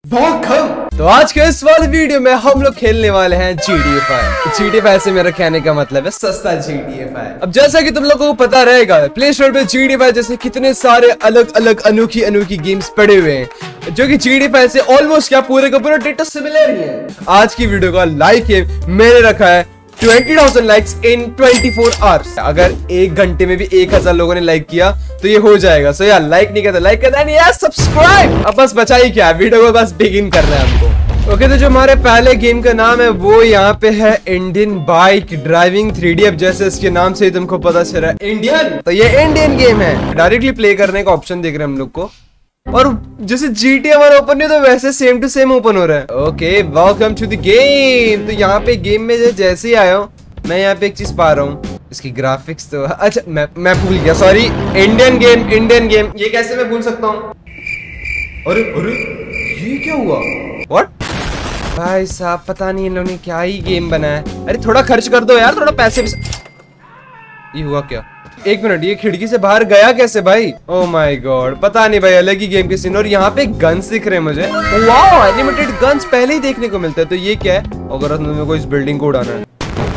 तो आज के इस वाले वीडियो में हम लोग खेलने वाले हैं GTA 5। GTA 5 से मेरा कहने का मतलब है सस्ता GTA 5। अब जैसा कि तुम लोगों को पता रहेगा, प्ले स्टोर पे GTA 5 जैसे कितने सारे अलग अलग अनोखी गेम्स पड़े हुए हैं जो कि GTA 5 से ऑलमोस्ट क्या पूरे का पूरा डिटो सिमिलर ही है। आज की वीडियो का लाइक मैंने रखा है 20,000 लाइक्स इन 24 आवर्स। अगर एक घंटे में भी 1,000 लोगों ने लाइक किया तो ये हो जाएगा। सो यार लाइक नहीं करता, लाइक करना नहीं यार, सब्सक्राइब। अब बस बचा ही क्या, वीडियो को बस बिगिन करना है हमको। ओके, तो जो हमारे पहले गेम का नाम है वो यहाँ पे है इंडियन बाइक ड्राइविंग 3D। अब जैसे इसके नाम से ही तुमको पता चल रहा है इंडियन, तो ये इंडियन गेम है। डायरेक्टली प्ले करने का ऑप्शन देख रहे हैं हम लोग को, और जैसे GTA हमारा ओपन नहीं तो वैसे सेम टू सेम ओपन हो रहा है। Okay, welcome to the game. तो यहाँ पे गेम में जैसे ही आया हूँ मैं यहाँ पे एक चीज पा रहा हूँ, इसकी ग्राफिक्स तो अच्छा मैं भूल गया, सॉरी। इंडियन गेम ये कैसे मैं भूल सकता हूँ? अरे अरे ये क्या हुआ? व्हाट भाई साहब, पता नहीं इन लोगों ने क्या ही गेम बनाया। अरे थोड़ा खर्च कर दो यार, थोड़ा पैसे भी। ये हुआ क्या? एक मिनट, ये खिड़की से बाहर गया कैसे भाई? ओह माय गॉड, पता नहीं भाई, अलग ही गेम के सीन। और यहाँ पे गन्स दिख रहे हैं मुझे। वाओ, एनिमेटेड गन्स पहले ही देखने को मिलता है। तो ये क्या है? अगर तुमने को इस बिल्डिंग को उड़ाना है।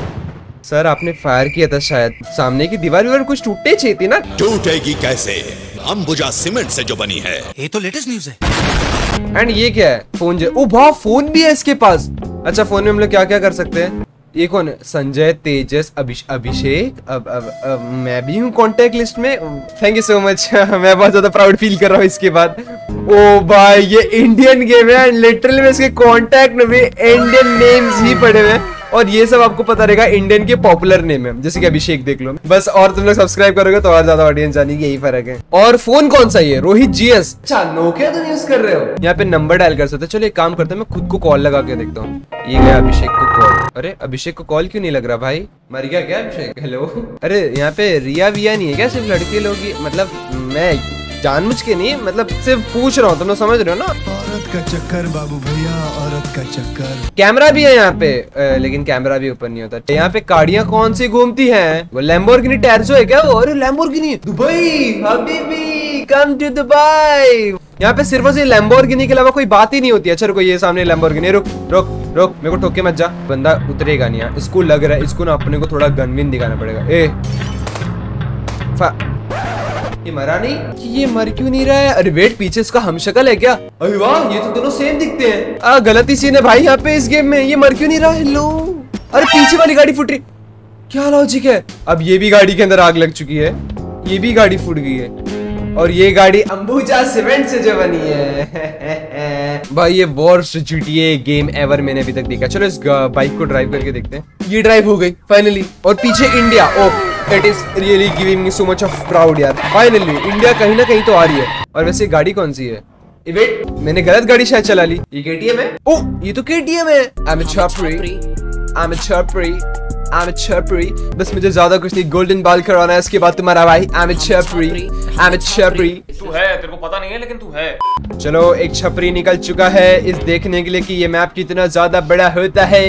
सर आपने फायर किया था शायद, सामने की दीवार कुछ टूटनी चाहिए थी ना। टूटेगी कैसे, अंबुजा सीमेंट से जो बनी है। ये तो लेटेस्ट न्यूज है। एंड ये क्या है? फोन ओ वाह, फोन भी है इसके पास। अच्छा, फोन में हम लोग क्या क्या कर सकते हैं? ये कौन है? संजय, तेजस, अभिषेक। अब मैं भी हूँ कांटेक्ट लिस्ट में। Thank you so much. मैं बहुत ज्यादा प्राउड फील कर रहा हूँ इसके बाद। ओ भाई, ये इंडियन गेम है, लिटरली में इसके कांटेक्ट में भी इंडियन नेम्स ही पड़े हुए हैं। और ये सब आपको पता रहेगा इंडियन के पॉपुलर नेम है, जैसे कि अभिषेक देख लो बस। और तुम लोग सब्सक्राइब करोगे तो और ज्यादा ऑडियंस जानेगी, यही फर्क है। और फोन कौन सा है? रोहित GS। अच्छा, नोकिया तुम यूज कर रहे हो? यहाँ पे नंबर डायल कर सकते हो। चलो एक काम करते हैं, मैं खुद को कॉल लगा के देखता हूँ। ये गया अभिषेक को कॉल। अरे अभिषेक को कॉल क्यों नहीं लग रहा भाई? मर गया क्या अभिषेक? हेलो। अरे यहाँ पे रिया विया नहीं है क्या? सिर्फ लड़के लोग ही, मतलब मैं जानबूझ के नहीं, मतलब सिर्फ पूछ रहा हूँ, तुम लोग समझ रहे हो ना? औरत का चक्कर बाबू भैया, औरत का चक्कर। कैमरा भी है यहाँ पे, लेकिन कैमरा भी ओपन नहीं होता। यहाँ पे गाड़ियाँ कौन सी घूमती हैं? वो लैम्बोर्गिनी टैर्जो है क्या वो? अरे लैम्बोर्गिनी दुबई, हबीबी कम टू दुबई। यहाँ पे सिर्फ और सिर्फ लैम्बोर्गिनी के अलावा कोई बात ही नहीं होती है। अच्छा रुको, ये सामने लैम्बोर्गिनी। रुक रुक रुक, मेरे को ठोक के मत जा। बंदा उतरेगा नहीं यहाँ, इसको लग रहा है। इसको ना अपने को थोड़ा गन विन दिखाना पड़ेगा। ये मरा नहीं? ये मर क्यों नहीं रहा है? अरे वेट, पीछे इसका हमशक्ल है क्या? अरे वाह, ये तो दोनों सेम दिखते हैं। गलती सीन है भाई यहाँ पे इस गेम में। ये मर क्यों नहीं रहा? हेलो। अरे पीछे वाली गाड़ी फुट रही, क्या लॉजिक है? अब ये भी गाड़ी के अंदर आग लग चुकी है, ये भी गाड़ी फूट गई है। और ये गाड़ी अंबुजा सीमेंट से जो बनी है। भाई ये वर्स्ट GTA गेम एवर मैंने अभी तक देखा। चलो इस बाइक को ड्राइव करके देखते हैं। ये ड्राइव हो गई फाइनली, और पीछे India. Oh, it is really giving me so much of proud यार। फाइनली इंडिया कहीं ना कहीं तो आ रही है। और वैसे गाड़ी कौन सी है? वेट, मैंने गलत गाड़ी शायद चला ली। ये KTM है? ओह, ये तो KTM है। I'm a छपरी। बस मुझे ज्यादा कुछ नहीं, गोल्डन बाल करवाना है, उसके बाद तुम्हारा भाई। I'm a छपरी। तू है, तेरे को पता नहीं है लेकिन तू है। चलो, एक छपरी निकल चुका है इस देखने के लिए कि ये मैप कितना ज्यादा बड़ा होता है।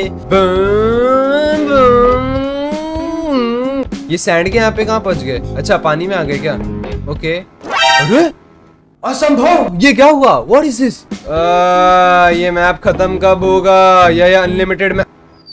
ये सैंड के यहाँ पे कहाँ पहुंच गए? अच्छा, पानी में आ गए क्या? ओके। अरे असंभव, ये क्या हुआ? What is this? ये मैप खत्म कब होगा? ये अनलिमिटेड मैप।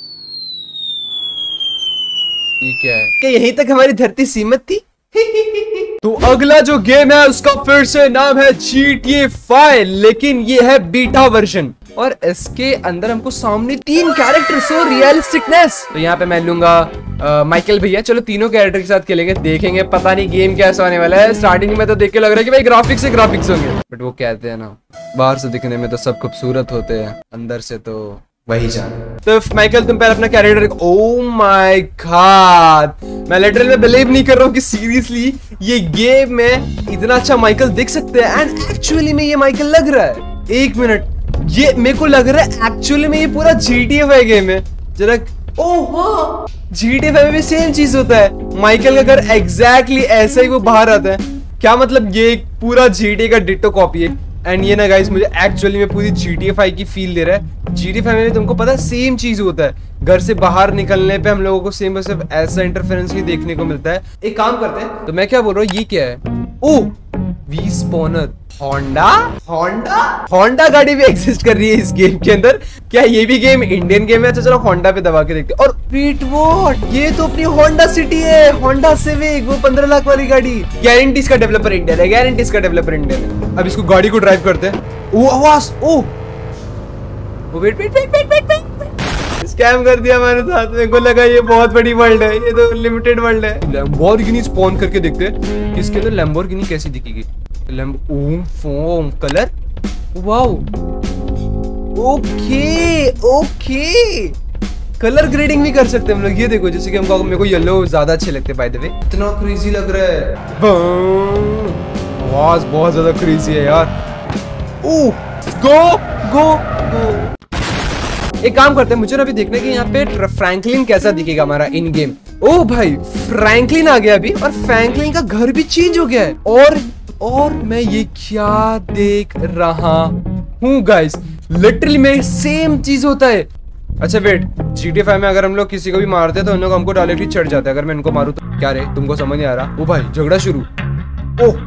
ये क्या है? क्या यहीं तक हमारी धरती सीमित थी? तो अगला जो गेम है उसका फिर से नाम है GTA 5, लेकिन ये है बीटा वर्जन। और इसके अंदर हमको सामने 3 कैरेक्टर्स हो, रियलिस्टिकनेस। तो यहाँ पे मैं लूंगा माइकल भैया। चलो तीनों कैरेक्टर के साथ खेलेंगे, देखेंगे पता नहीं गेम कैसा होने वाला है। स्टार्टिंग में तो देख के लग रहा है कि भाई ग्राफिक्स से ग्राफिक्स होंगे, बट वो कहते हैं ना, बाहर से दिखने में तो सब खूबसूरत होते हैं, अंदर से तो वही जान। तो माइकल तुम पहले अपना कैरेक्टर। ओह माय गॉड, मैं लिटरली में बिलीव नहीं कर रहा हूँ कि सीरियसली ये गेम में इतना अच्छा माइकल दिख सकते हैं। एंड एक्चुअली में ये माइकल लग रहा है। एक मिनट, ये मेरे को लग रहा है एक्चुअली में ये पूरा GTA 5 गेम है। जरा, ओह हाँ, GTA 5 में भी सेम चीज होता है। माइकल का घर एग्जैक्टली ऐसा ही वो बाहर आता है। क्या मतलब, ये एक पूरा GTA का डिट्टो कॉपी है। एंड ये ना गाइस, मुझे एक्चुअली में पूरी GTA 5 की फील दे रहा है। GTA 5 में तुमको पता है सेम चीज होता है। घर से बाहर निकलने पे हम लोगों को सेम सिर्फ ऐसा इंटरफेरेंस ही देखने को मिलता है। एक काम करते हैं, तो मैं क्या बोल रहा हूँ, ये क्या है? Oh, we spawner. Honda Honda Honda गाड़ी भी एग्जिस्ट कर रही है इस गेम के अंदर। क्या ये भी गेम इंडियन गेम है? अच्छा चलो होंडा पे दबा के देखते हैं। और पीट वॉट, ये तो अपनी होंडा सिटी है, होंडा सिविक, वो 15 लाख वाली गाड़ी। गारंटी इसका डेवलपर इंडियन है, गारंटी इसका डेवलपर इंडियन है। अब इसको गाड़ी को ड्राइव करते हैं। ओ आवाज, oh wait wait wait wait wait wait, scam कर दिया हमारे साथ में। को लगा ये बहुत बड़ी वर्ल्ड है, ये तो लिमिटेड वर्ल्ड है। लैम्बोर्गिनी स्पॉन करके देखते हैं इसके अंदर लैम्बोर्गिनी कैसी दिखेगी। Foam colour, wow, okay okay, colour grading भी कर सकते हैं हम लोग। ये देखो, जैसे कि हमको, मेरे को येलो ज्यादा अच्छे लगते हैं बाय द वे। इतना क्रेजी लग रहा है, आवाज बहुत ज्यादा क्रेजी है यार। ओह गो गो गो। एक काम करते हैं, मुझे ना अभी देखना है कि यहाँ पे फ्रैंकलिन कैसा दिखेगा हमारा इन गेम। ओ भाई, फ्रैंकलिन आ गया अभी, और फ्रैंकलिन का घर भी चेंज हो गया है। और मैं ये क्या देख रहा हूँ गाइस, लिटरली में सेम चीज होता है। अच्छा वेट, GTA 5 में अगर हम लोग किसी को भी मारते हैं तो उन लोग हमको डायरेक्टली चढ़ जाते हैं। अगर मैं इनको मारूं तो क्या रे, तुमको समझ नहीं आ रहा? ओ भाई झगड़ा शुरू। ओह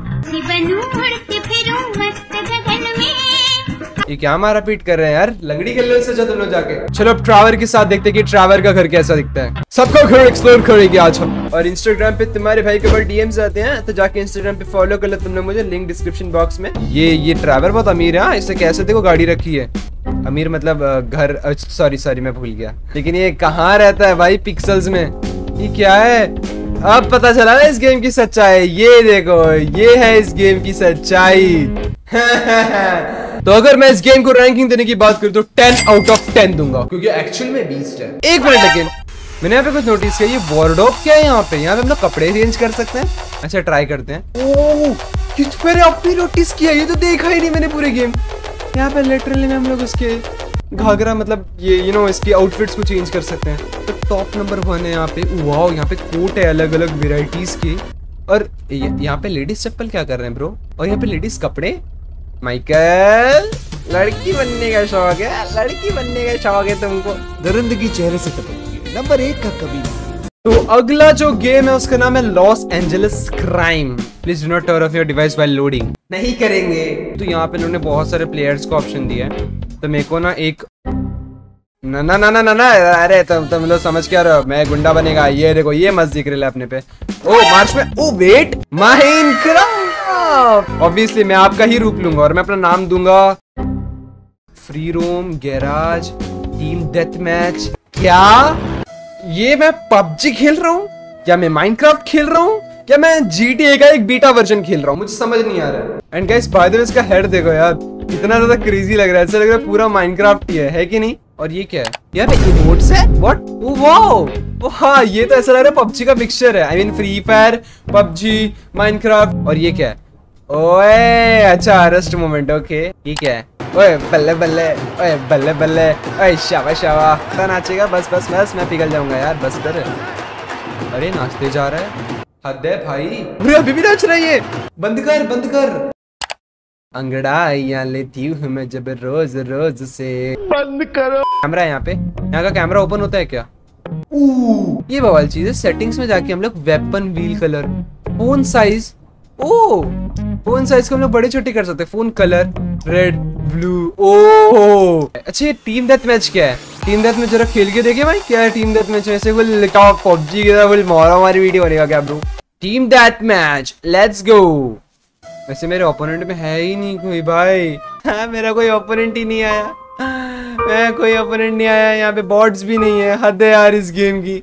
ये क्या मारा पीट कर रहे हैं यार, लंगड़ी खेल लो इससे तुम लोग जाके। चलो अब ट्रैवर के साथ देखते हैं कि ट्रैवर का घर कैसा दिखता है। सबका घर एक्सप्लोर करेंगे आज हम। और इंस्टाग्राम पे तुम्हारे भाई के ऊपर डीएम्स आते हैं तो जाके इंस्टाग्राम पे फॉलो कर लो तुम लोग मुझे, लिंक डिस्क्रिप्शन बॉक्स में। ये ट्रैवर बहुत अमीर है, इससे कैसे देखो गाड़ी रखी है। अमीर मतलब घर, सॉरी मैं भूल गया। लेकिन ये कहाँ रहता है भाई, पिक्सल्स में? ये क्या है? अब पता चला ना इस गेम की सच्चाई। ये देखो, ये है इस गेम की सच्चाई। तो अगर मैं इस गेम को रैंकिंग देने की बात करूं तो 10 आउट ऑफ 10 दूंगा, क्योंकि एक्चुअल में बीस्ट है। एक मिनट, लेकिन मैंने यहाँ पे कुछ नोटिस किया, ये वार्डरोब क्या है यहाँ पे? यहाँ पे हम लोग कपड़े चेंज कर सकते हैं। अच्छा ट्राई करते हैं। ओह मैंने अब भी नोटिस किया, ये तो देखा ही नहीं मैंने पूरे गेम। यहाँ पे लिटरली में हम लोग उसके घाघरा, मतलब ये इसकी आउटफिट्स को चेंज कर सकते हैं। तो टॉप नंबर 1 है यहाँ पे। वाओ, यहाँ पे कोट है अलग अलग वेराइटीज के। और यहाँ पे लेडीज चप्पल क्या कर रहे हैं ब्रो? और यहाँ पे लेडीज कपड़े। माइकल, लड़की बनने का शौक है, लड़की बनने का शौक है तुमको? दरिंदगी चेहरे से टपकती है, नंबर 1 का कभी। तो अगला जो गेम है उसका नाम है Los Angeles crime. Please do not turn off your device while loading. नहीं करेंगे। तो यहाँ पे इन्होंने बहुत सारे प्लेयर्स को ऑप्शन दिया है, तो मेरे को ना एक ना ना ना ना ना ना, अरे तुम लोग समझ क्या रहे हो? मैं गुंडा बनेगा। ये देखो, ये मस्त दिख रहा है अपने पे। ओ मार्च में, ओ वेट, माइनक्राफ्ट। ऑब्वियसली मैं आपका ही रूप लूंगा और मैं अपना नाम दूंगा free roam garage team death match. क्या ये मैं PUBG खेल रहा हूँ, या मैं माइनक्राफ्ट खेल रहा हूँ, या मैं GTA का एक बीटा वर्जन खेल रहा हूँ? मुझे समझ नहीं आ रहा है। And guys by the way इसका हेड देखो यार, कितना ज्यादा क्रेजी लग रहा है। ऐसा लग रहा है पूरा माइनक्राफ्ट ही है कि नहीं? और ये क्या है यार, इमोट्स है? व्हाट? वाओ, हाँ ये तो ऐसा लग रहा है PUBG का मिक्सचर है। I mean Free Fire, PUBG, Minecraft. और ये क्या है? ओए अच्छा, अरेस्ट मोमेंट। ओके ये क्या है? ओए बल्ले बल्ले, ओए बल्ले बल्ले, ओए शाबाश शाबाश। नाचेगा? बस बस बस, मैं पिघल जाऊंगा यार, बस कर। अरे नाचते जा रहा है, हद है भाई। अरे अभी भी नाच रहा है ये, बंद कर बंद कर। अंगड़ाइयां लेती हूँ मैं जब रोज रोज से। बंद करो। कैमरा है यहाँ पे, यहाँ का कैमरा ओपन होता है क्या? ये बवाल चीज है। सेटिंग्स में जाके हम लोग weapon wheel colour, phone size, oh phone size को हम लोग बड़े छोटे कर सकते हैं। Phone colour red blue. Oh अच्छा, ये टीम डेथ मैच क्या है? टीम डेथ मैच जरा खेल के देखे भाई, क्या है टीम डेथ मैच? ऐसे कोई लिखा PUBG की तरह कोई मारा हमारी वीडियो बनेगा क्या bro? Team death match, let's go. वैसे मेरे ओपोनेंट में है ही नहीं कोई भाई। हाँ, मेरा कोई ओपोनेंट ही नहीं आया। मैं कोई ओपोनेंट नहीं आया। यहाँ पे बॉट्स भी नहीं है। हद है यार इस गेम की।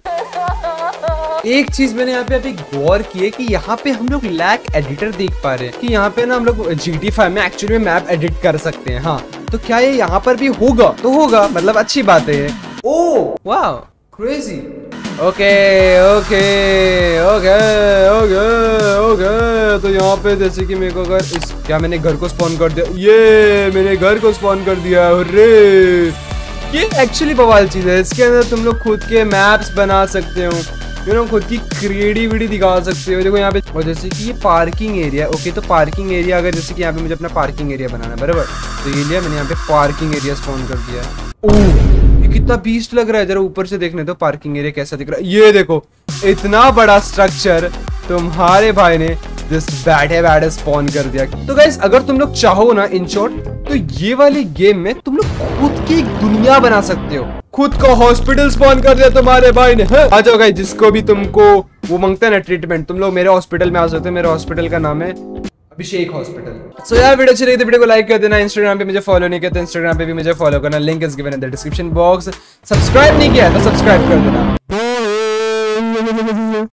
एक चीज मैंने यहाँ पे अभी गौर की है कि यहाँ पे हम लोग लैक एडिटर देख पा रहे हैं कि यहाँ पे ना हम लोग GTA 5 में एक्चुअली में मैप एडिट कर सकते हैं। हाँ, तो क्या ये यहाँ पर भी होगा? तो होगा, मतलब अच्छी बात है ये। ओह वाह, crazy. Okay okay okay okay okay. तो यहाँ पे जैसे कि मेरे को अगर इस, क्या मैंने घर को स्पॉन कर दिया? ये मैंने घर को स्पॉन कर दिया। अरे ये एक्चुअली बवाल चीज है। इसके अंदर तुम लोग खुद के मैप्स बना सकते हो, खुद की क्रिएटिविटी दिखा सकते हो। देखो यहाँ पे, और जैसे कि ये पार्किंग एरिया। ओके, तो पार्किंग एरिया अगर जैसे कि यहाँ पे मुझे अपना पार्किंग एरिया बनाना है, बराबर, तो ये लिया मैंने, यहाँ पे पार्किंग एरिया स्पॉन कर दिया है। ओह ये कितना बीस्ट लग रहा है। जरा ऊपर से देखने दो पार्किंग एरिया कैसा दिख रहा है। ये देखो, इतना बड़ा स्ट्रक्चर तुम्हारे भाई ने दिस बैड है स्पॉन कर दिया। तो गाइस अगर तुम लोग चाहो ना इन शॉर्ट तो ये वाली गेम में तुम लोग खुद की एक दुनिया बना सकते हो। खुद का हॉस्पिटल स्पॉन कर दिया तुम्हारे भाई ने। आ जाओ गाइस, जिसको भी तुमको वो मांगता है ना ट्रीटमेंट, तुम लोग मेरे हॉस्पिटल में आ सकते हो। मेरे हॉस्पिटल का नाम है अभिषेक हॉस्पिटल। सो यार वीडियो अच्छी लगी तो वीडियो को लाइक कर देना। इंस्टाग्राम पे मुझे फॉलो नहीं किया तो इंस्टाग्राम पे भी मुझे फॉलो करना, link is given in the description box. Subscribe नहीं किया तो सब्सक्राइब कर देना।